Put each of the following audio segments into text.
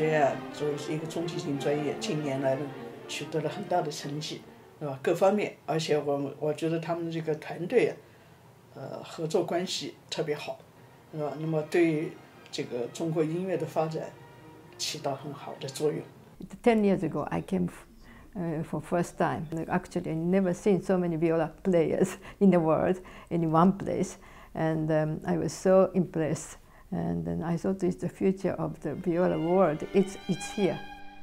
学啊，作为一个中提琴专业，近年来呢取得了很大的成绩，是吧？各方面，而且我觉得他们这个团队啊，合作关系特别好，是吧？那么对这个中国音乐的发展起到很好的作用。 10 years ago, I came for first time. Actually, I never seen so many viola players in the world in one place, and I was so impressed. And then I thought, it's the future of the viola world. It's here.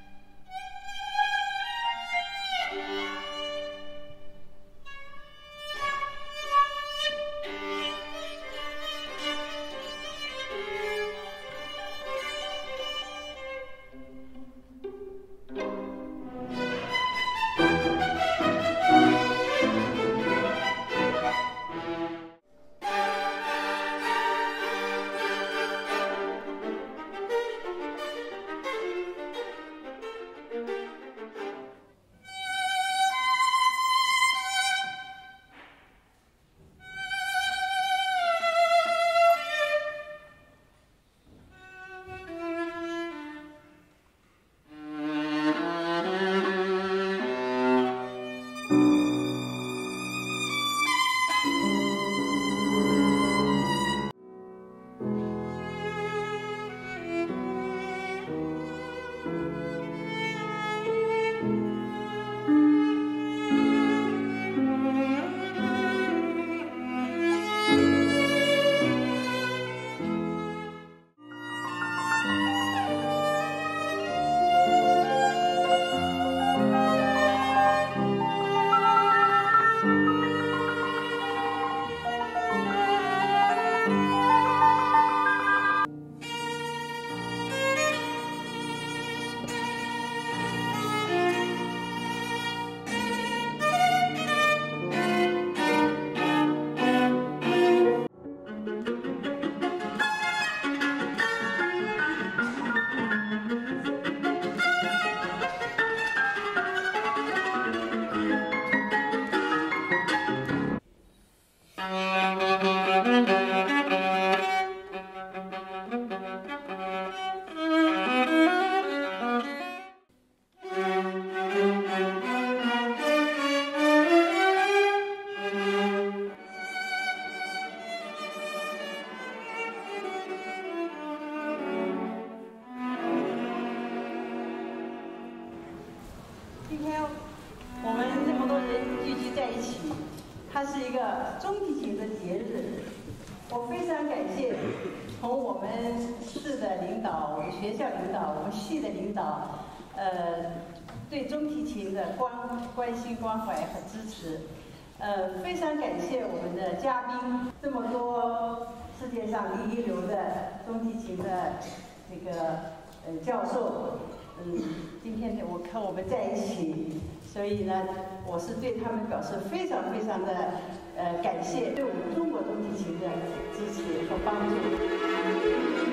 对中提琴的关心关怀和支持，非常感谢我们的嘉宾，这么多世界上一流的中提琴的这个教授，今天我看我们在一起，所以呢，我是对他们表示非常非常的感谢，对我们中国中提琴的支持和帮助。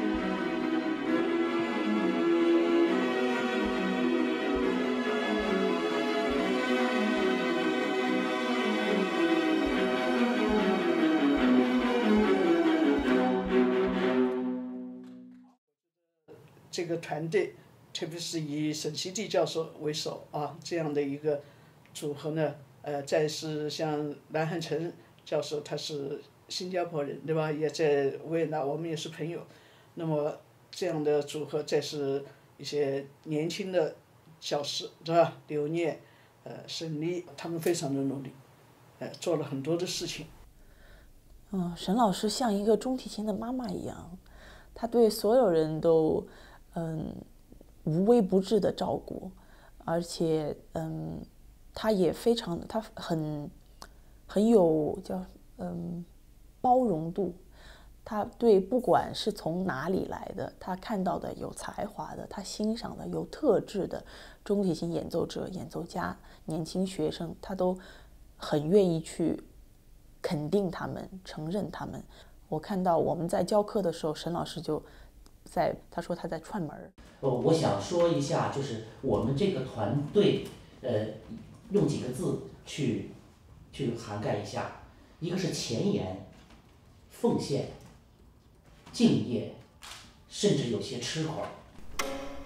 这个团队，特别是以沈熙娣教授为首啊，这样的一个组合呢，再是像蓝汉成教授，他是新加坡人，对吧？也在维也纳，我们也是朋友。那么这样的组合，再是一些年轻的教师，是吧？刘念、沈丽，他们非常的努力，做了很多的事情。 沈老师像一个中提琴的妈妈一样，她对所有人都无微不至的照顾，而且他也非常，他很有叫包容度。他对不管是从哪里来的，他看到的有才华的，他欣赏的有特质的中提琴演奏者、演奏家、年轻学生，他都很愿意去肯定他们、承认他们。我看到我们在教课的时候，沈老师就他说他在串门。 我想说一下，就是我们这个团队，用几个字去涵盖一下，一个是前沿、奉献、敬业，甚至有些痴狂。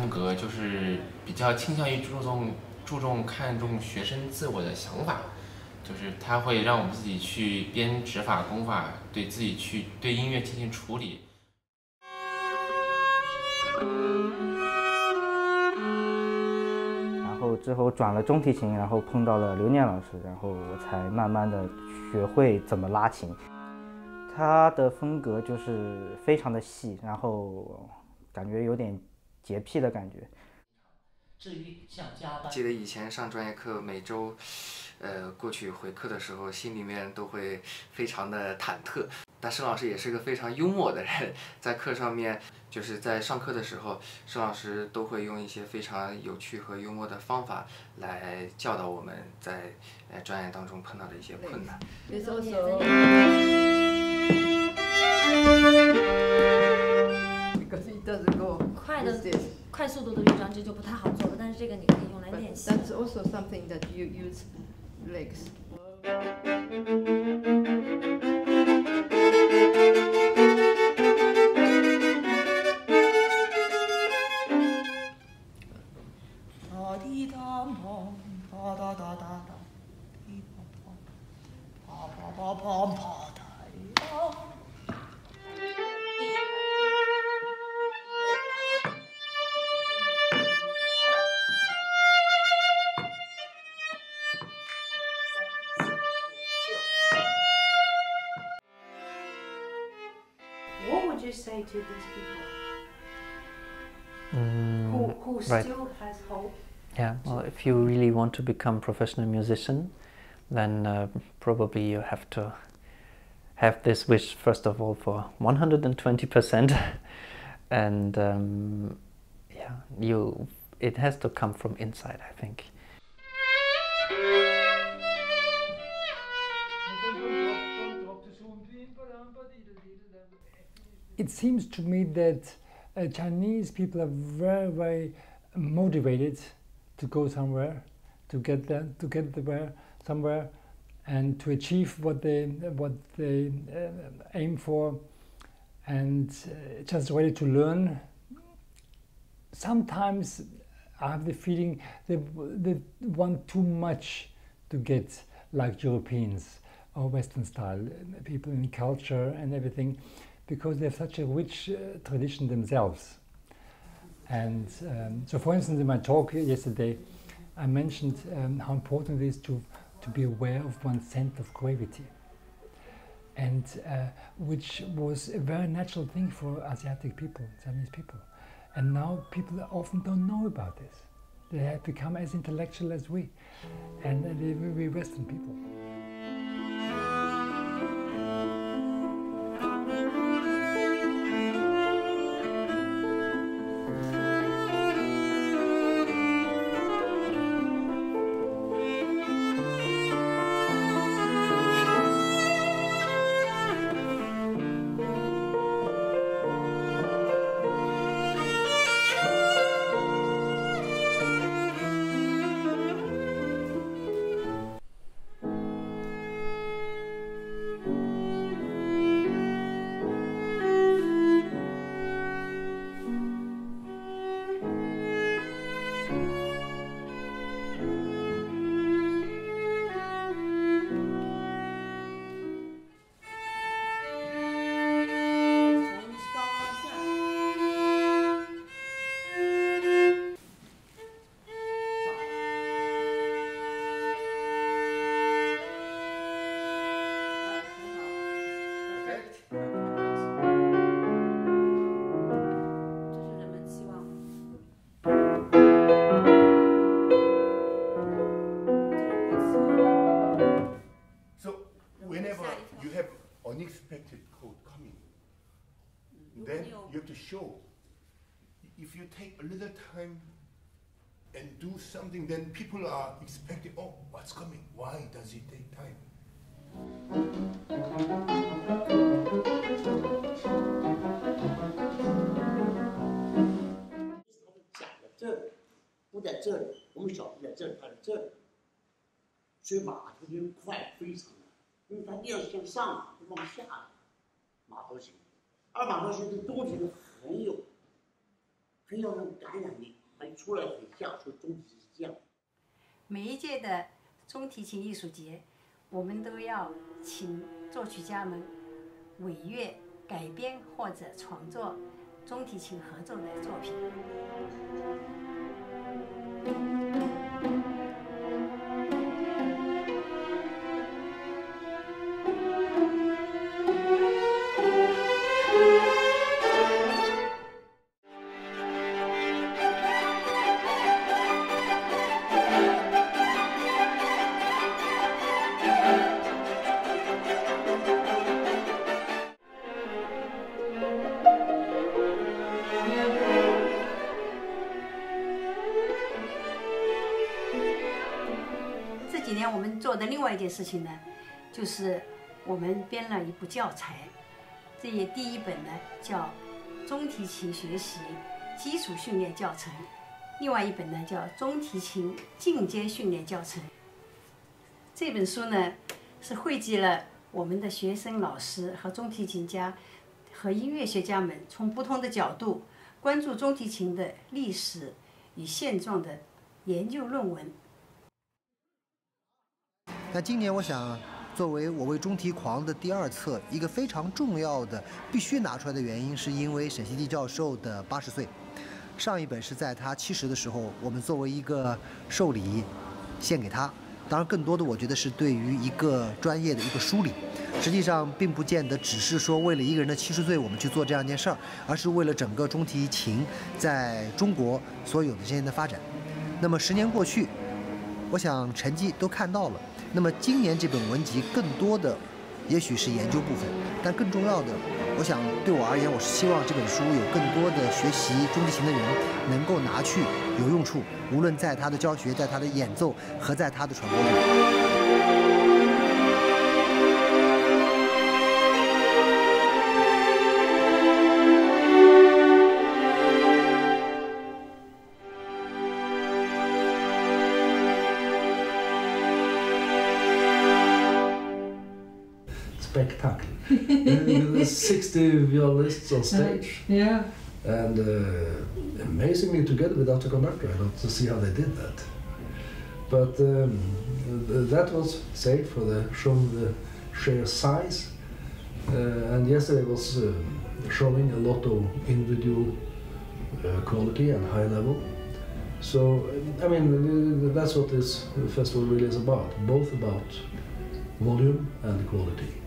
风格就是比较倾向于看重学生自我的想法，就是他会让我们自己去编指法功法，对自己去对音乐进行处理。 然后之后转了中提琴，然后碰到了刘念老师，然后我才慢慢的学会怎么拉琴。他的风格就是非常的细，然后感觉有点洁癖的感觉。 至于像加班， 记得以前上专业课，每周，过去回课的时候，心里面都会非常的忐忑。但盛老师也是个非常幽默的人，在课上面，就是在上课的时候，盛老师都会用一些非常有趣和幽默的方法来教导我们在专业当中碰到的一些困难。 快速度的乐章这就不太好做了，但是这个你可以用来练习。 That's also something that you use legs. What would you say to these people who right. still has hope? Yeah, well, if you really want to become a professional musician, then probably you have to have this wish first of all for 120%, and yeah, it has to come from inside, I think. It seems to me that Chinese people are very, very motivated to go somewhere, to get there somewhere, and to achieve what they aim for, and just ready to learn. Sometimes I have the feeling they want too much to get like Europeans or Western style people in culture and everything, because they have such a rich tradition themselves. And so, for instance, in my talk yesterday, I mentioned how important it is to be aware of one's center of gravity, and which was a very natural thing for Asiatic people, Chinese people. And now people often don't know about this. They have become as intellectual as we, and we Western people. Unexpected code coming, then you have to show. If you take a little time and do something, then people are expecting, oh, what's coming? Why does it take time? 讲在这里，不在这里，我们小不在这里，他在这里，所以马头琴快非常的，因为它要向上不往下的马头琴，而马头琴的东西很有很有那种感染力，出来很像，说中提琴是这样。 每一届的中提琴艺术节，我们都要请作曲家们委乐、改编或者创作中提琴合奏的作品。做的另外一件事情呢，就是我们编了一部教材，这也第一本呢叫《中提琴学习基础训练教程》，另外一本呢叫《中提琴进阶训练教程》。这本书呢是汇集了我们的学生、老师和中提琴家和音乐学家们从不同的角度关注中提琴的历史与现状的研究论文。 那今年我想，作为我为中提狂的第2册，一个非常重要的必须拿出来的原因，是因为沈熙娣教授的80岁。上一本是在他70的时候，我们作为一个寿礼献给他。当然，更多的我觉得是对于一个专业的一个梳理。实际上，并不见得只是说为了一个人的70岁我们去做这样一件事儿，而是为了整个中提琴在中国所有的这些的发展。那么10年过去，我想成绩都看到了。那么今年这本文集更多的也许是研究部分，但更重要的，我想对我而言，我是希望这本书有更多的学习中提琴的人能够拿去有用处，无论在他的教学、在他的演奏和在他的传播中。 Spectacle. With 60 violists on stage. Yeah. And amazingly together without a conductor. I don't see how they did that. But that was saved for the showing the sheer size. And yesterday was showing a lot of individual quality and high level. So, I mean, that's what this festival really is about. Both about volume and quality.